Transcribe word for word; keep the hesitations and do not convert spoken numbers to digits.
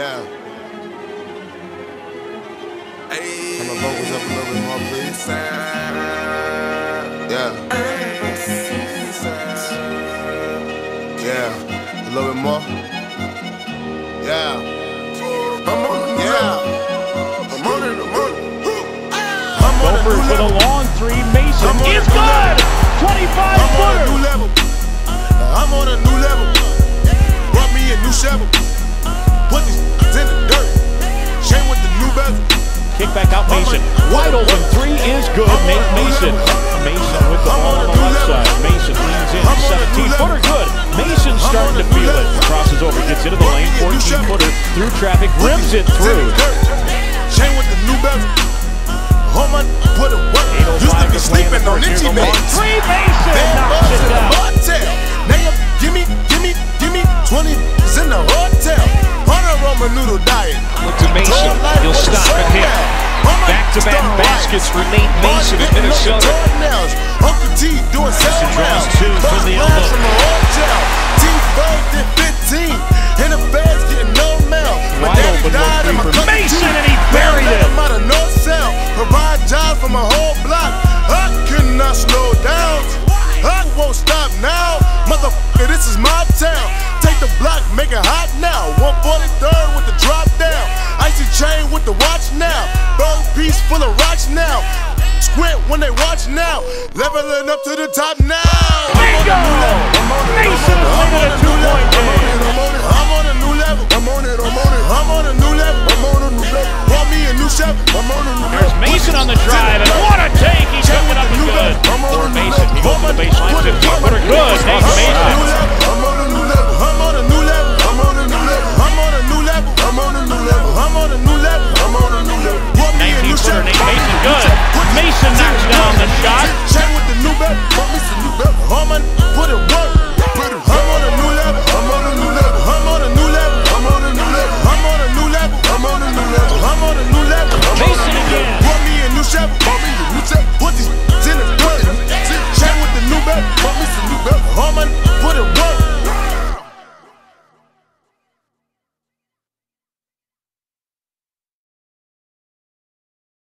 Yeah. Hey. Turn my vocals up a little bit more, please. Yeah. Yeah. A little bit more. Yeah. I'm on the yeah. I'm on it. I'm on it. Gophers with a long three. Mason is good. twenty-five footer. I'm on a new level. I'm on a new level. Brought me a new shovel. Put these in the dirt. Shane with the new bezel. Kick back out Mason. Wide open three is good. Nate Mason. Mason with the ball on the left side. Mason leans in. seventeen footer good. Mason starting to feel it. Crosses over, gets into the lane. fourteen footer through traffic. Rims it through. Shane with the new bezel. Home on, put it work. Used to be sleeping on itchy beds. Three Mason knocks it down. Now you gimme, gimme, gimme twenty in the hotel. On a Roman noodle diet. Look to Mason. He'll stop and hit. Back-to-back baskets for Nate Mason in Minnesota. Uncle T doing seven draws two from the elbow. T five did fifteen. In the feds getting no mail. My Wide daddy open died in my one three for Mason and he buried it. I'm out of no cell. Provide jobs for my whole block. I cannot slow down. I won't stop now. Motherfucker, this is my town. Take the block, make it hot now. one forty-third with the drop down. Icy chain with the watch now. Bird piece full of rocks now. Squint when they watch now. Leveling up to the top now. Bingo!